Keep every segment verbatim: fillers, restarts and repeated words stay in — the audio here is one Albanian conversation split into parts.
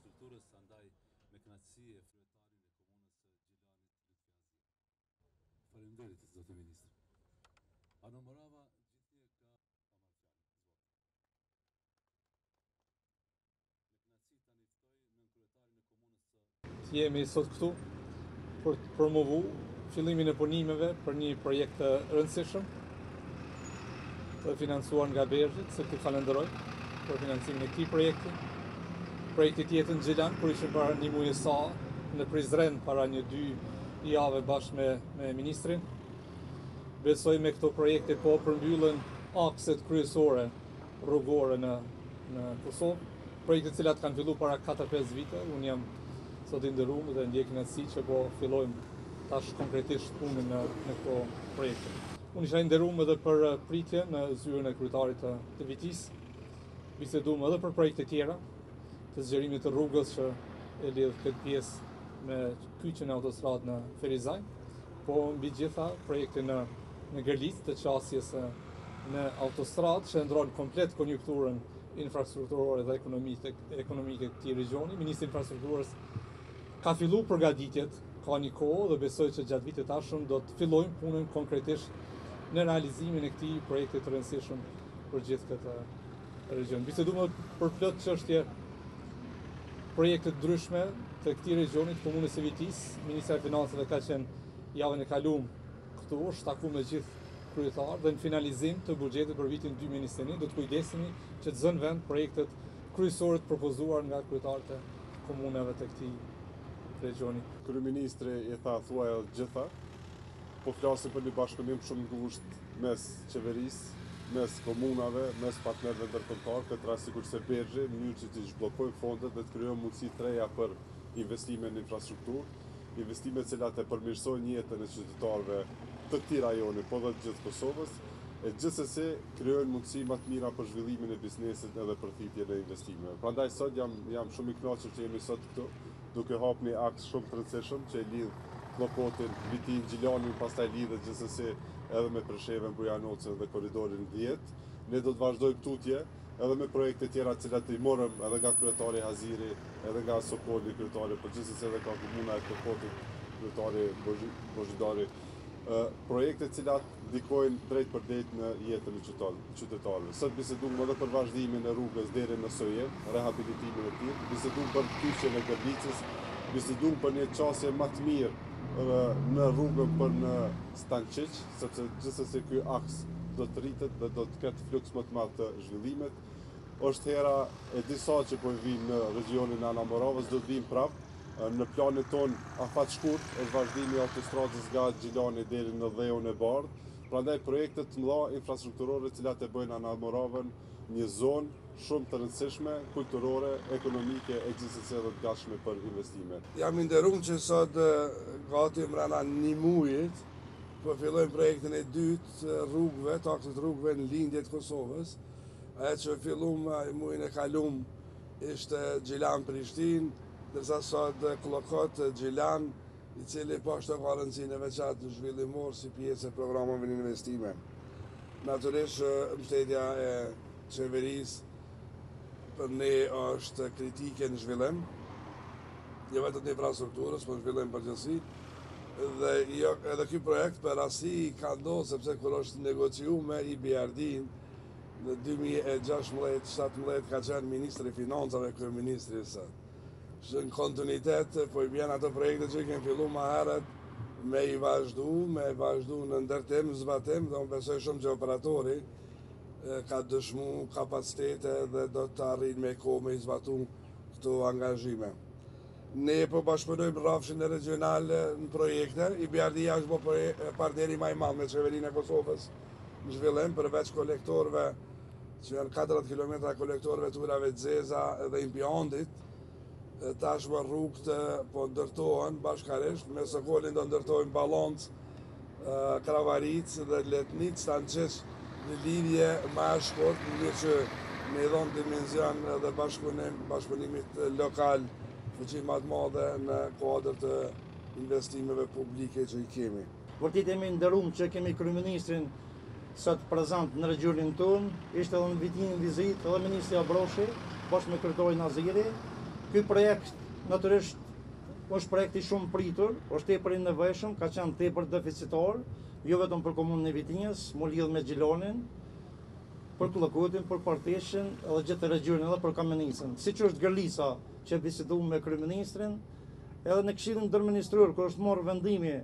infrastrukturës, andaj me kënaqësi e kryetarin e komunës së Gjilanit Lutfi Azia. Faleminderit, zoti ministër. Ana Morava gjithnjë ka pamarrë fjalën. Me kënaqësi tani ftoj nën kryetarin e komunës së Jemi sot këtu për të promovu fillimin e punimeve për një projekt të rëndësishëm të financuar nga Bergji, se këtu falenderoj për financimin e këtij projekti. Projekti tjetër në Gjilan, kur ishim para një muaji sa në Prizren para një dy javë bashkë me, me ministrin. Besoj me këto projekte po përmbyllen akset kryesore rrugore në, në Kosovë. Projekte të cilat kanë filluar para katër pesë vite. Unë jam sot i nderuar dhe ndjej kënaqësi që po fillojmë tash konkretisht punën në, në këto projekte. Unë isha i nderuar edhe për pritje në zyrën e kryetarit të, të Vitis. Biseduam edhe për projekte tjera të zgjerimit të rrugës që e lidh këtë pjesë me kyçjen e autostradë në Ferizaj, po mbi gjitha projekte në në Gërlic të qasjes në autostradë që ndron komplet konjunkturën infrastrukturore dhe ekonomike ekonomike të këtij regjoni. Ministri i Infrastrukturës ka filluar përgatitjet, ka një kohë dhe besoj që gjatë vitit të ardhshëm do të fillojmë punën konkretisht në realizimin e këtij projekti të rëndësishëm për gjithë këtë region. Biseduam për plot çështje projekte të ndryshme të këtij regioni, të komunës së Vitis. Ministri i Financave ka qenë javën e kaluar këtu, është takuar me gjithë kryetarë dhe në finalizim të buxhetit për vitin dy mijë e njëzet e një do të kujdesemi që të zënë vend projektet kryesore të propozuar nga kryetarët e komunave të këtij regioni. Kryeministri i tha thuaj të gjitha, po flasim për një bashkëpunim shumë ngushtë mes qeverisë, mes komunave, mes partnerëve ndërkombëtar, këtë rast sigurisht Bergji, në mënyrë që të zhbllokojmë fondet dhe të krijojmë mundësi të reja për investime në infrastrukturë, investime të cilat e përmirësojnë jetën e qytetarëve të këtij rajoni, po dhe të gjithë Kosovës, e gjithsesi krijojnë mundësi më të mira për zhvillimin e biznesit edhe për thithjen e investimeve. Prandaj sot jam jam shumë i kënaqur që jemi sot këtu, duke hapur një akt shumë të rëndësishëm që e lidh Klopotin, Vitin, Gjilanin, pastaj lidhet gjithsesi edhe me Preshevën, Bujanocën dhe korridorin dhjetë. Ne do të vazhdojmë tutje edhe me projekte tjera të cilat i morëm edhe nga kryetari Haziri, edhe nga Sokoli kryetari, por gjithsesi edhe nga komuna e Klopotit kryetari Boxhidari. Uh, projekte të cilat ndikojnë drejt për drejt në jetën e qytetarëve. Sot biseduam edhe për vazhdimin e rrugës deri në Sojen, rehabilitimin e tij, biseduam për kyçjen e Gërlicës, biseduam për një qasje më të mirë uh, në rrugën për në Stanqiq, sepse gjithsesi ky aks do të rritet dhe do të ketë fluks më të madh të zhvillimit. Është hera e disa që po vinë në regionin e Ana Moravës, do të vinë prapë. Në planin ton afat shkurt është vazhdimi i autostradës nga Gjilani deri në Dheun e Bardhë. Prandaj projekte të mëdha infrastrukturore të cilat e bëjnë Ana Moravën një zonë shumë të rëndësishme, kulturore, ekonomike e gjithsesi edhe të gatshme për investime. Jam i nderuar që sot gati mbrana një muajit po fillojmë projektin e dytë të rrugëve, të aksit rrugëve në lindje të Kosovës. Ajo që filluam muajin e kaluam ishte Gjilan-Prishtinë, dërsa sot Klokot Gjilan, i cili po ashtu ka rëndësinë e veçantë zhvillimore si pjesë e programeve në investime. Natyrisht mbështetja e qeverisë për ne është kritike në zhvillim, jo vetëm në infrastrukturës, por në zhvillim përgjithësi. Dhe jo, edhe ky projekt për rasti ka ndodhur sepse kur është negociuar me I B R D-n në dy mijë e gjashtëdhjetë shtatëdhjetë ka qenë ministri i Financave kryeministri i sot. Në kontinuitet, po i bjen ato projekte që kemi filluar më herët me i vazhdu, me i vazhdu në ndërtim, zbatim, dhe unë besoj shumë që operatori ka dëshmu kapacitete dhe do të arrijë me kohë me i zbatu këto angazhime. Ne po bashkëpunojmë rrafshin e regionale në projekte, I B R D-ja është bo partneri më i madh me qeverinë e Kosovës në zhvillim, përveç kolektorëve, që janë katërdhjetë kilometra kolektorëve të urave të zeza dhe impjandit. Tashmë rrugët po ndërtohen bashkarisht, me Sokolin do ndërtojmë Ballancë, Kravaric dhe Letnic, Stanqiq në lidhje më e shkurt, në mënyrë që me i dhonë dimension dhe bashkëpunim, bashkëpunimit lokal fuqi më të madhe në kuadër të investimeve publike që i kemi. Vërtet jemi nderuar që kemi kryeministrin sot prezant në regionin tonë, ishte edhe në vitin vizit edhe ministri Abroshi, bashkë me kryetarin Aziri. Ky projekt natyrisht është projekti shumë pritur, është tepër i nevojshëm, ka qenë tepër deficitar, jo vetëm për komunën e Vitinjës, mu lidh me Gjilonin, për Kullakutin, për Parteshin, edhe gjithë regionin, edhe për Kamenicën. Siç është Gërlisa, që bisedu me kryeministrin, edhe në Këshillin Ndërministror, kur është marrë vendimi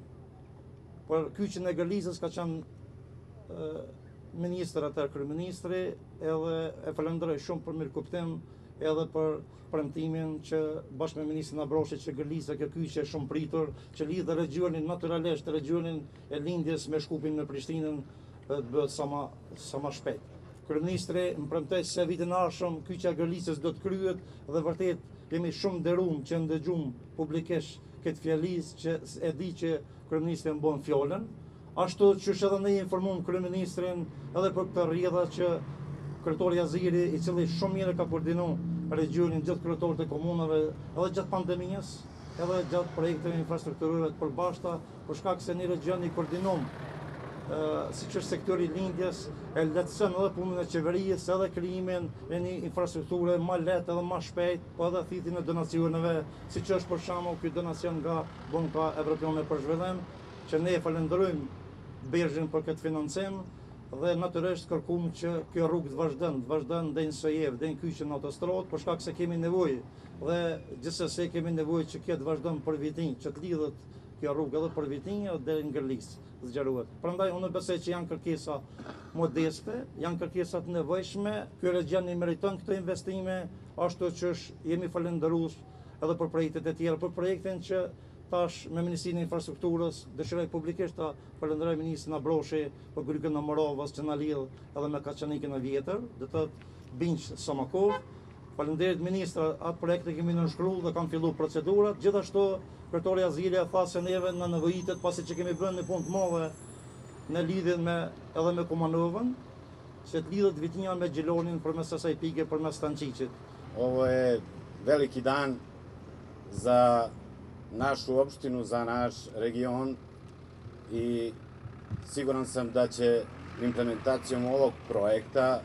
për kyçin e Gërlisës, ka qenë e, ministër atër kryeministri, edhe e falenderoj shumë për mirëkuptim, edhe për premtimin që bashkë me ministrin Abroshi që Gërlisa kjo kyçe është shumë pritur, që lidhë regionin naturalisht, regionin e lindjes me Shkupin në Prishtinën, të bëhet sa ma, sa ma shpejt. Kryeministri më premtoi se vitin e ardhshëm kyçja e Gërlisës do të kryhet dhe vërtet jemi shumë nderuar që ndëgjum publikisht këtë fjalis që e di që kryeministri më bën fjalën. Ashtu që është edhe ne informuam kryeministrin edhe për këtë rrjedha që kryetori Aziri, i cili shumë mirë ka koordinuar regionin gjithë kryetorët e komunave edhe gjatë pandemisë, edhe gjatë projekteve infrastrukturore të përbashkëta, për shkak se një region i koordinuar siç është sektori i lindjes, e lehtëson edhe punën e qeverisë, edhe krijimin e një infrastrukture më lehtë edhe më shpejt, po edhe thithin e donacioneve, siç është për shembull ky donacion nga Banka Evropiane për Zhvillim, që ne falenderojmë Berghin për këtë financim dhe natyrisht kërkuam që kjo rrugë të vazhdon, të vazhdon deri në Sojev, deri në kyçën autostradë, për shkak se kemi nevojë dhe gjithsesi kemi nevojë që kjo të vazhdon për Vitin, që të lidhet kjo rrugë edhe për Vitinjë deri në Gërlisë, zgjerohet. Prandaj unë besoj që janë kërkesa modeste, janë kërkesa të nevojshme. Ky region i meriton këto investime, ashtu që jemi falendërues edhe për projektet e tjera, për projektin që tash me Ministrinë e Infrastrukturës dëshiroj publikisht ta falenderoj ministrin Abroshi për grykën e Morovës që na lidh edhe me Kaçanikën e vjetër, do të thotë Binç Samakov. Faleminderit ministra, atë projekt e kemi nënshkruar dhe kanë filluar procedurat. Gjithashtu kryetori Azili tha se neve na nevojitet pasi që kemi bërë një punë të madhe në lidhje me edhe me Kumanovën, që të lidhet Vitinja me Gjilonin përmes asaj pike përmes Stančićit. Ovo je veliki dan za našu opštinu, za naš region i siguran sam da će implementacijom ovog projekta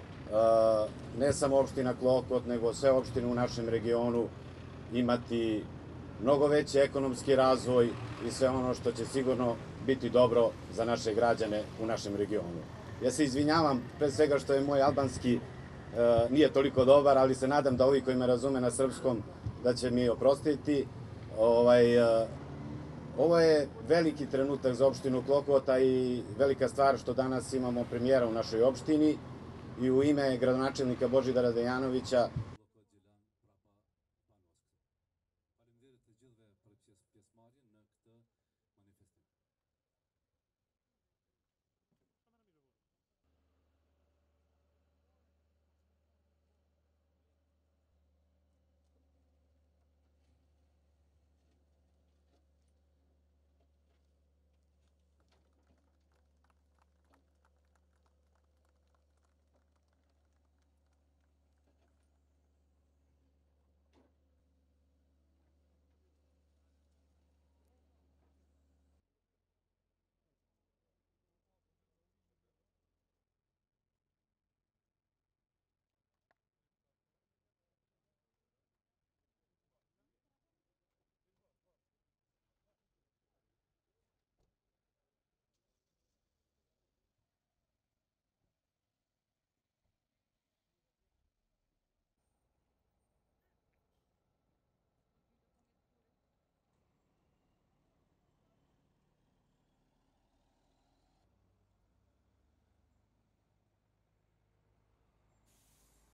ne samo opština Klokot, nego sve opštine u našem regionu imati mnogo veći ekonomski razvoj i sve ono što će sigurno biti dobro za naše građane u našem regionu. Ja se izvinjavam pre svega što je moj albanski nije toliko dobar, ali se nadam da ovi koji me razume na srpskom da će mi oprostiti. Ovaj, ovo je veliki trenutak za opštinu Klokota i velika stvar što danas imamo premijera u našoj opštini i u ime gradonačelnika Božidara Dejanovića